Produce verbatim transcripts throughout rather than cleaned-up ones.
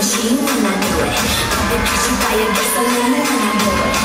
machine when I do it. I've been passion fire gasoline when I do it.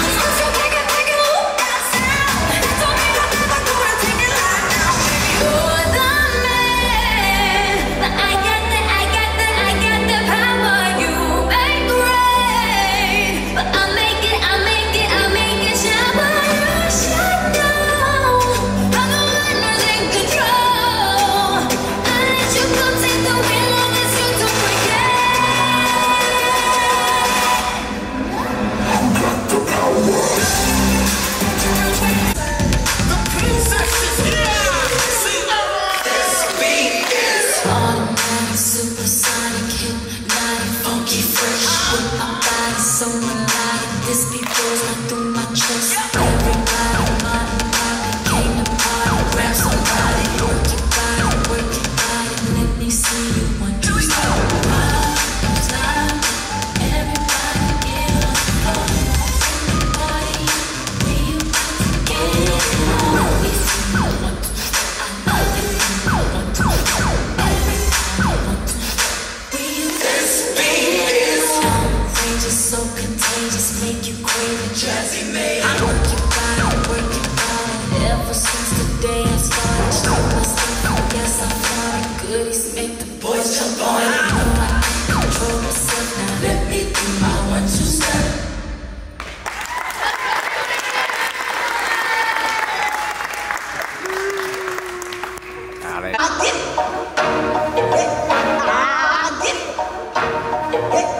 So melodic, this beat goes right through my chest. Everybody, my body, came to party, grab somebody, work your body, work your body, let me see you one two step. One time, everybody get on the floor. Everybody, where you get it on? We see you one two step. I know that you know one two step. Everybody, one two step. Where you this beat is so contagious, make you crave a jazzy made. I work your body, work your body. Ever since the day I started, strip myself, yes I thought goodies make the boys jump on. I know I can control myself, now let me do my one two step. Got it. I did it. I did it.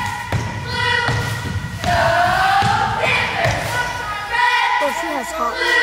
That's hot.